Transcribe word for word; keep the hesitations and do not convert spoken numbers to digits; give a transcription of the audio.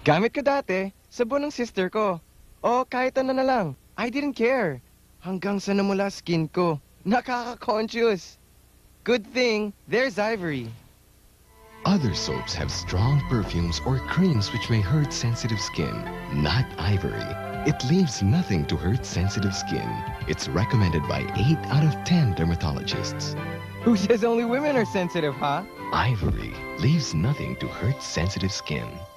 Gamit ko dati, sabon ng sister ko. O kahit ano na lang, I didn't care. Hanggang sa namula skin ko. Nakaka-conscious. Good thing, there's Ivory. Other soaps have strong perfumes or creams which may hurt sensitive skin. Not Ivory. It leaves nothing to hurt sensitive skin. It's recommended by eight out of ten dermatologists. Who says only women are sensitive, huh? Ivory leaves nothing to hurt sensitive skin.